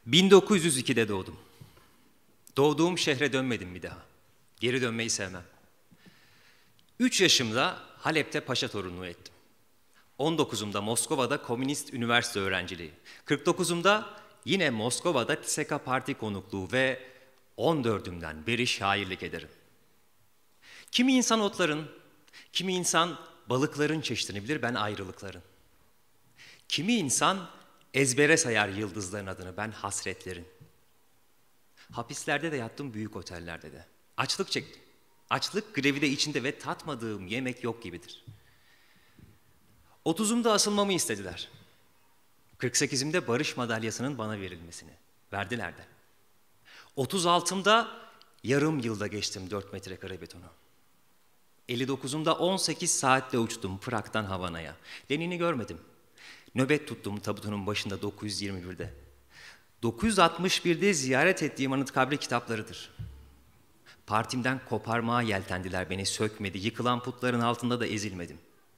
1902'de doğdum. Doğduğum şehre dönmedim bir daha. Geri dönmeyi sevmem. 3 yaşımda Halep'te paşa torunluğu ettim. 19'umda Moskova'da Komünist Üniversite öğrenciliği. 49'umda yine Moskova'da TİSEKA Parti konukluğu ve 14'ümden beri şairlik ederim. Kimi insan otların, kimi insan balıkların çeşidini bilir, ben ayrılıkların. Kimi insan ezbere sayar yıldızların adını, ben hasretlerin. Hapislerde de yattım, büyük otellerde de. Açlık çektim. Açlık grevi de içinde ve tatmadığım yemek yok gibidir. 30'umda asılmamı istediler. 48'imde barış madalyasının bana verilmesini. Verdiler de. 36'mda yarım yılda geçtim 4 metrekare betonu. 59'umda 18 saatte uçtum Prag'dan Havana'ya. Lenin'i görmedim. Nöbet tuttum tabutunun başında 921'de. 961'de ziyaret ettiğim Anıtkabir kitaplarıdır. Partimden koparmaya yeltendiler, beni sökmedi. Yıkılan putların altında da ezilmedim.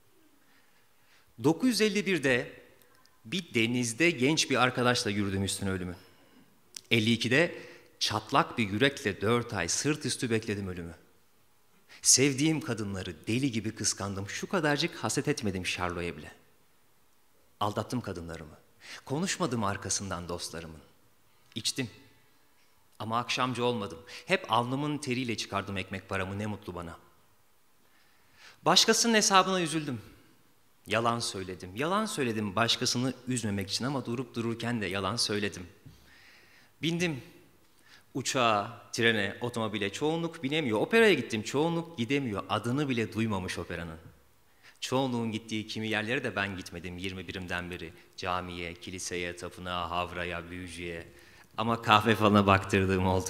951'de bir denizde genç bir arkadaşla yürüdüm üstüne ölümü. 52'de çatlak bir yürekle 4 ay sırt üstü bekledim ölümü. Sevdiğim kadınları deli gibi kıskandım. Şu kadarcık haset etmedim Charlot'a bile. Aldattım kadınlarımı. Konuşmadım arkasından dostlarımın. İçtim. Ama akşamcı olmadım. Hep alnımın teriyle çıkardım ekmek paramı, ne mutlu bana. Başkasının hesabına üzüldüm. Yalan söyledim. Yalan söyledim başkasını üzmemek için ama durup dururken de yalan söyledim. Bindim uçağa, trene, otomobile. Çoğunluk binemiyor. Operaya gittim. Çoğunluk gidemiyor. Adını bile duymamış operanın. Çoğunluğun gittiği kimi yerlere de ben gitmedim 21'imden beri. Camiye, kiliseye, tapınağa, havraya, büyücüye. Ama kahve falına baktırdığım oldu.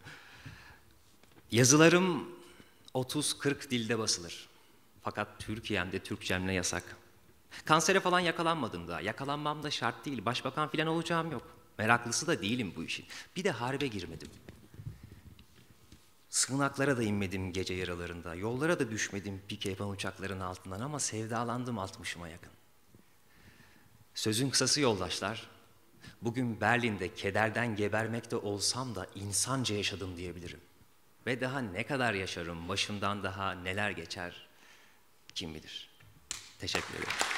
Yazılarım 30-40 dilde basılır. Fakat Türkiye'mde Türkçemle yasak. Kansere falan yakalanmadım daha. Yakalanmam da şart değil. Başbakan falan olacağım yok. Meraklısı da değilim bu işin. Bir de harbe girmedim. Sığınaklara da inmedim gece yaralarında. Yollara da düşmedim pike yapan uçakların altından ama sevdalandım 60'ıma yakın. Sözün kısası yoldaşlar, bugün Berlin'de kederden gebermekte olsam da insanca yaşadım diyebilirim. Ve daha ne kadar yaşarım, başımdan daha neler geçer kim bilir. Teşekkür ederim.